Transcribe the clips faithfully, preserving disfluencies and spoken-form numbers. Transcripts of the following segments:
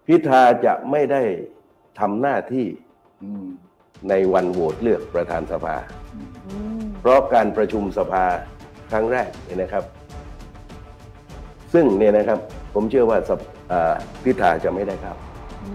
พิธาจะไม่ได้ทำหน้าที่ในวันโหวตเลือกประธานสภาเพราะการประชุมสภาครั้งแรกเนี่ยนะครับซึ่งเนี่ยนะครับผมเชื่อว่าพิธาจะไม่ได้ครับ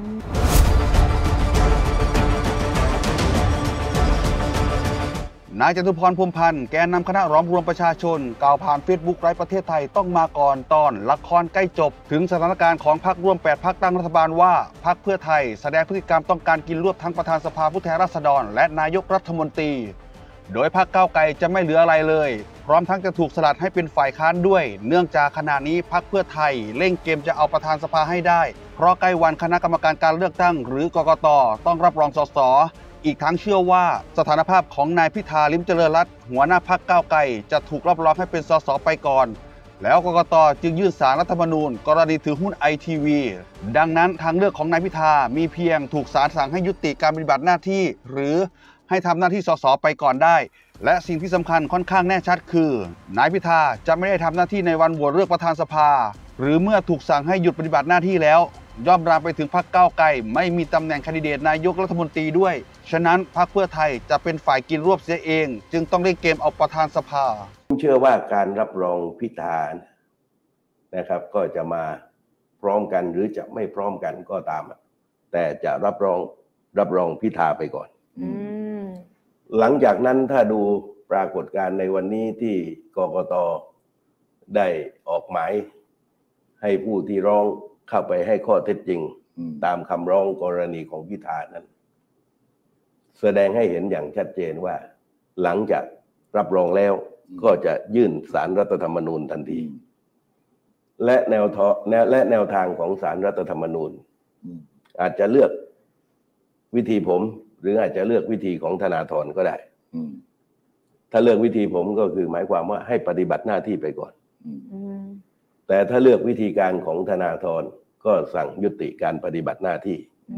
นายจตุพร พรหมพันธ์แกนนำคณะล้อมรวมประชาชนกล่าวผ่านเฟซบุ๊กไลฟ์ประเทศไทยต้องมาก่อนตอนละครใกล้จบถึงสถานการณ์ของพรรคร่วมแปดพรรคตั้งรัฐบาลว่าพรรคเพื่อไทยแสดงพฤติกรรมต้องการกินรวบทั้งประธานสภาผู้แทนราษฎรและนายกรัฐมนตรีโดยพรรคก้าวไกลจะไม่เหลืออะไรเลยพร้อมทั้งจะถูกสลัดให้เป็นฝ่ายค้านด้วยเนื่องจากขณะนี้พรรคเพื่อไทยเร่งเกมจะเอาประธานสภาให้ได้เพราะใกล้วันคณะกรรมการการเลือกตั้งหรือกกต.ต้องรับรองสสอีกทั้งเชื่อว่าสถานภาพของนายพิธาลิ้มเจริญรัตน์หัวหน้าพรรคก้าวไกลจะถูกรับรองให้เป็นสสไปก่อนแล้วกกต.จึงยื่นศาลรัฐธรรมนูญกรณีถือหุ้นไอทีวีดังนั้นทางเลือกของนายพิธามีเพียงถูกศาลสั่งให้ยุติการปฏิบัติหน้าที่หรือให้ทำหน้าที่สสไปก่อนได้และสิ่งที่สำคัญค่อนข้างแน่ชัดคือนายพิธาจะไม่ได้ทำหน้าที่ในวันโหวตเลือกประธานสภาหรือเมื่อถูกสั่งให้หยุดปฏิบัติหน้าที่แล้วย่อมรามไปถึงพรรคก้าวไกลไม่มีตำแหน่งแคนดิเดตนายกรัฐมนตรีด้วยฉะนั้นพรรคเพื่อไทยจะเป็นฝ่ายกินรวบเสียเองจึงต้องเล่นเกมเอาประธานสภาผมเชื่อว่าการรับรองพิธานะครับก็จะมาพร้อมกันหรือจะไม่พร้อมกันก็ตามแต่จะรับรองรับรองพิธาไปก่อนหลังจากนั้นถ้าดูปรากฏการณ์ในวันนี้ที่กกต.ได้ออกหมายให้ผู้ที่ร้องเข้าไปให้ข้อเท็จจริงตามคำร้องกรณีของพิธานั้นแสดงให้เห็นอย่างชัดเจนว่าหลังจากรับรองแล้วก็จะยื่นศาลรัฐธรรมนูญทันทีและแนวทางและแนวทางของศาลรัฐธรรมนูญอาจจะเลือกวิธีผมหรืออาจจะเลือกวิธีของธนาธรก็ได้ถ้าเลือกวิธีผมก็คือหมายความว่าให้ปฏิบัติหน้าที่ไปก่อนแต่ถ้าเลือกวิธีการของธนาธรก็สั่งยุติการปฏิบัติหน้าที่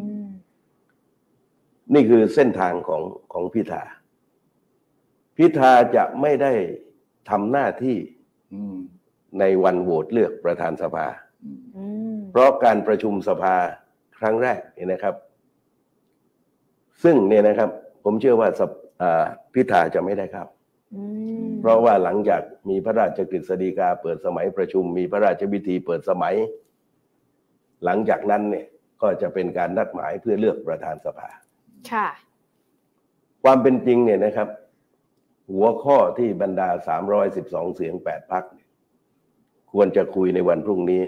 นี่คือเส้นทางของของพิธาพิธาจะไม่ได้ทำหน้าที่ในวันโหวตเลือกประธานสภาเพราะการประชุมสภาครั้งแรกเนี่ยนะครับซึ่งเนี่ยนะครับผมเชื่อว่าพิธาจะไม่ได้ครับเพราะว่าหลังจากมีพระราชกฤษฎีกาเปิดสมัยประชุมมีพระราชพิธีเปิดสมัยหลังจากนั้นเนี่ยก็จะเป็นการนัดหมายเพื่อเลือกประธานสภาค่ะความเป็นจริงเนี่ยนะครับหัวข้อที่บรรดาสามร้อยสิบสองเสียงแปดพรรคควรจะคุยในวันพรุ่งนี้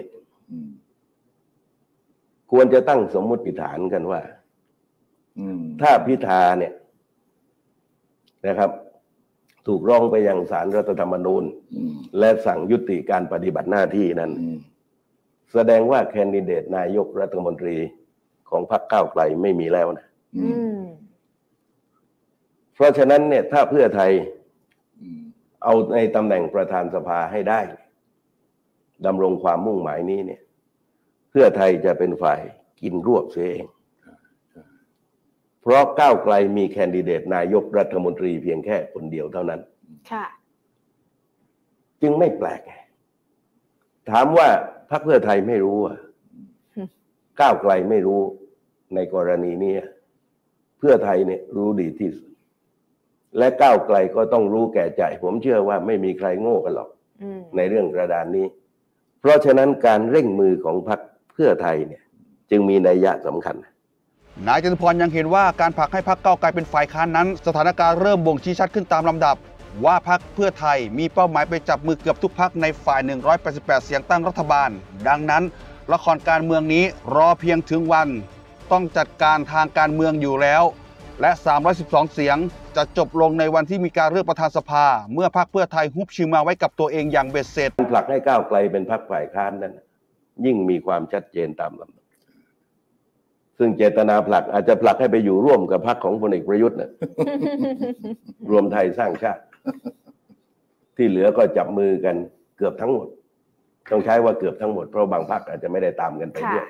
ควรจะตั้งสมมุติฐานกันว่าถ้าพิธาเนี่ยนะครับถูกร้องไปยังศาลรัฐธรรมนูญและสั่งยุติการปฏิบัติหน้าที่นั้นแสดงว่าแคนดิเดตนายกรัฐมนตรีของพรรคก้าวไกลไม่มีแล้วนะเพราะฉะนั้นเนี่ยถ้าเพื่อไทยเอาในตำแหน่งประธานสภาให้ได้ดำรงความมุ่งหมายนี้เนี่ยเพื่อไทยจะเป็นฝ่ายกินรวบเสียเองเพราะก้าวไกลมีแคนดิเดตนายกรัฐมนตรีเพียงแค่คนเดียวเท่านั้นค่ะจึงไม่แปลกถามว่าพรรคเพื่อไทยไม่รู้อ่ะก้าวไกลไม่รู้ในกรณีนี้เพื่อไทยเนี่ยรู้ดีที่สุดและก้าวไกลก็ต้องรู้แก่ใจผมเชื่อว่าไม่มีใครโง่กันหรอกในเรื่องกระดานนี้เพราะฉะนั้นการเร่งมือของพรรคเพื่อไทยเนี่ยจึงมีนัยยะสำคัญนายจตุพรยังเห็นว่าการผลักให้พรรคก้าวไกลเป็นฝ่ายค้านนั้นสถานการณ์เริ่มบ่งชี้ชัดขึ้นตามลำดับว่าพรรคเพื่อไทยมีเป้าหมายไปจับมือเกือบทุกพรรคในฝ่ายหนึ่งร้อยแปดสิบแปดเสียงตั้งรัฐบาลดังนั้นละครการเมืองนี้รอเพียงถึงวันต้องจัดการทางการเมืองอยู่แล้วและสามร้อยสิบสองเสียงจะจบลงในวันที่มีการเลือกประธานสภาเมื่อพรรคเพื่อไทยฮุบชิงมาไว้กับตัวเองอย่างเบ็ดเสร็จผลักให้ก้าวไกลเป็นพรรคฝ่ายค้านนั้นยิ่งมีความชัดเจนตามลำดับซึ่งเจตนาผลักอาจจะผลักให้ไปอยู่ร่วมกับพรรคของพลเอกประยุทธ์นะ รวมไทยสร้างชาติที่เหลือก็จับมือกันเกือบทั้งหมดต้องใช้ว่าเกือบทั้งหมดเพราะบางพรรคอาจจะไม่ได้ตามกันไปด้วย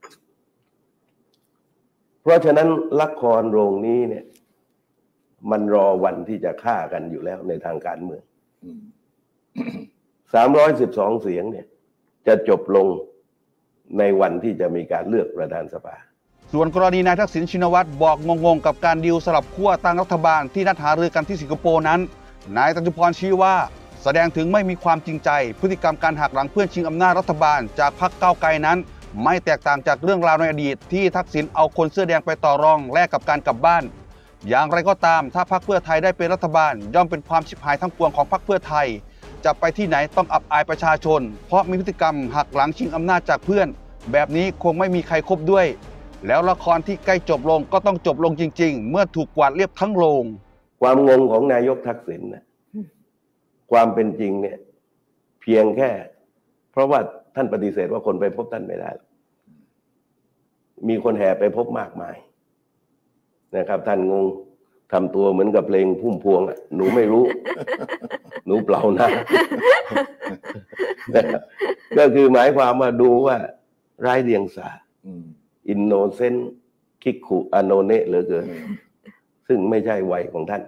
เพราะฉะนั้นละครโรงนี้เนี่ยมันรอวันที่จะฆ่ากันอยู่แล้วในทางการเมืองสามร้อยสิบสองเสียงเนี่ยจะจบลงในวันที่จะมีการเลือกประธานสภาส่วนกรณีนายทักษิณชินวัตรบอกงงๆกับการดีลสลับขั้วตั้งรัฐบาลที่นัดหารือกันที่สิงคโปร์นั้นนายตัญพรชี้ว่าแสดงถึงไม่มีความจริงใจพฤติกรรมการหักหลังเพื่อนชิงอำนาจรัฐบาลจากพรรคก้าวไกลนั้นไม่แตกต่างจากเรื่องราวในอดีตที่ทักษิณเอาคนเสื้อแดงไปต่อรองแลกกับการกลับบ้านอย่างไรก็ตามถ้าพรรคเพื่อไทยได้เป็นรัฐบาลย่อมเป็นความชิบหายทั้งปวงของพรรคเพื่อไทยจะไปที่ไหนต้องอับอายประชาชนเพราะมีพฤติกรรมหักหลังชิงอำนาจจากเพื่อนแบบนี้คงไม่มีใครคบด้วยแล้วละครที่ใกล้จบลงก็ต้องจบลงจริงๆเมื่อถูกกวาดเรียบทั้งโรงความงงของนายกทักษิณนะความเป็นจริงเนี่ยเพียงแค่เพราะว่าท่านปฏิเสธว่าคนไปพบท่านไม่ได้มีคนแห่ไปพบมากมายนะครับท่านงงทำตัวเหมือนกับเพลงพุ่มพวงอ่ะหนูไม่รู้ หนูเปล่านะ ก็คือหมายความว่าดูว่าร้ายเดียงสาอินโนเซนต์คิกขุอโนเนะเหลือเกินซึ่งไม่ใช่วัยของท่าน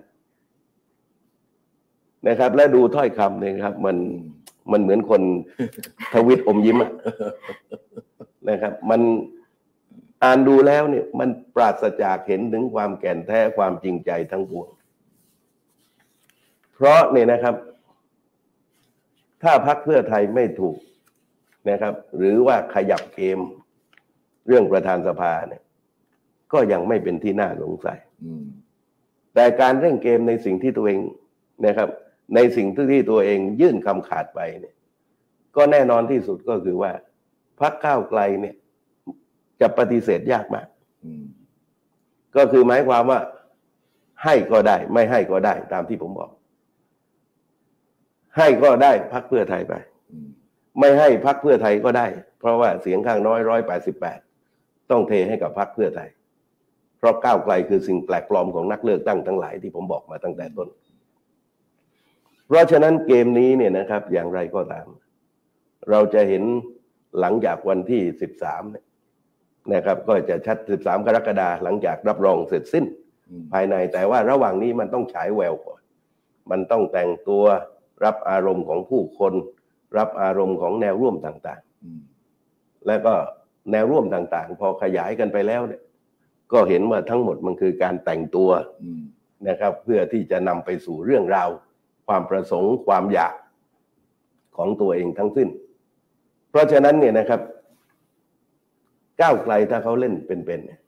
นะครับและดูถ้อยคำเนี่ยครับมันมันเหมือนคนทวิตอมยิ้มอะนะครับมันอ่านดูแล้วเนี่ยมันปราศจากเห็นถึงความแก่นแท้ความจริงใจทั้งปวงเพราะเนี่ยนะครับถ้าพรรคเพื่อไทยไม่ถูกนะครับหรือว่าขยับเกมเรื่องประธานสภาเนี่ยก็ยังไม่เป็นที่น่าสงสัยแต่การเร่งเกมในสิ่งที่ตัวเองนะครับในสิ่งที่ตัวเองยื่นคำขาดไปเนี่ยก็แน่นอนที่สุดก็คือว่าพรรคก้าวไกลเนี่ยจะปฏิเสธยากมากก็คือหมายความว่าให้ก็ได้ไม่ให้ก็ได้ตามที่ผมบอกให้ก็ได้พรรคเพื่อไทยไปไม่ให้พรรคเพื่อไทยก็ได้เพราะว่าเสียงข้างน้อยร้อยแปดสิบแปดต้องเทให้กับพรรคเพื่อไทยเพราะก้าวไกลคือสิ่งแปลกปลอมของนักเลือกตั้งทั้งหลายที่ผมบอกมาตั้งแต่ต้นเพราะฉะนั้นเกมนี้เนี่ยนะครับอย่างไรก็ตามเราจะเห็นหลังจากวันที่สิบสามนะครับก็จะชัดสิบสามกรกฎาคมหลังจากรับรองเสร็จสิ้นภายในแต่ว่าระหว่างนี้มันต้องฉายแววก่อนมันต้องแต่งตัวรับอารมณ์ของผู้คนรับอารมณ์ของแนวร่วมต่างๆแล้วก็แนวร่วมต่างๆพอขยายกันไปแล้วเนี่ยก็เห็นว่าทั้งหมดมันคือการแต่งตัวนะครับเพื่อที่จะนำไปสู่เรื่องราวความประสงค์ความอยากของตัวเองทั้งสิ้นเพราะฉะนั้นเนี่ยนะครับก้าวไกลถ้าเขาเล่นเป็นๆเนี่ย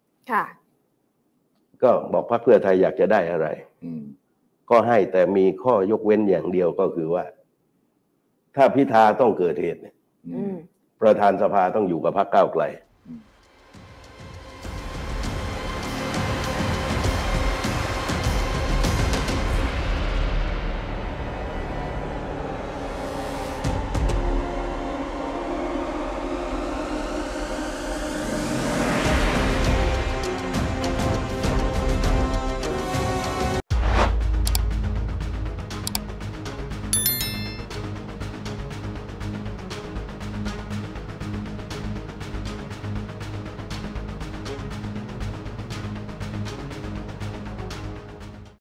ก็บอกพรรคเพื่อไทยอยากจะได้อะไรก็ให้แต่มีข้อยกเว้นอย่างเดียวก็คือว่าถ้าพิธาต้องเกิดเหตุเนี่ยประธานสภาต้องอยู่กับพรรคก้าวไกล